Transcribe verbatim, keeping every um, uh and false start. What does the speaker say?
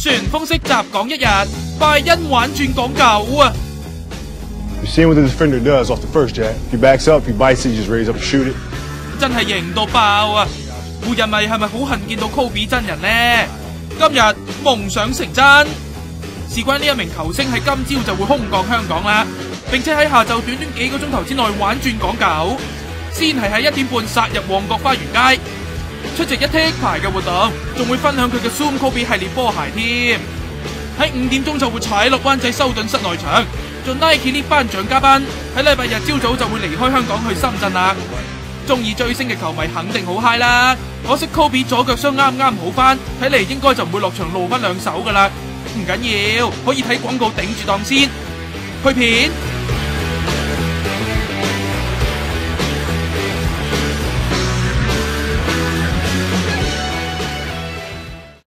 旋風式襲港一日，拜恩玩轉港九啊！ You're seeing what the defender does off the first jab. If he backs up, if he bites it, you just raise up and shoot it. 真係型到爆啊！湖人迷係咪好恨見到 Kobe 真人呢？今日夢想成真，事關呢一名球星喺今朝就會空降香港啦，並且喺下晝短短幾個鐘頭之內玩轉港九，先係喺一點半殺入旺角花園街，出席一剔牌嘅活動，仲會分享佢嘅 Zoom Kobe 系列波鞋添。喺五點鐘就會踩落灣仔修頓室內場，做 Nike 呢頒獎嘉賓，喺禮拜日朝早就會離開香港去深圳啦。中意追星嘅球迷肯定好嗨啦，可惜 Kobe 左腳傷啱啱好翻，睇嚟應該就唔會落場露翻兩手噶啦。唔緊要，可以睇廣告頂住檔先。去片。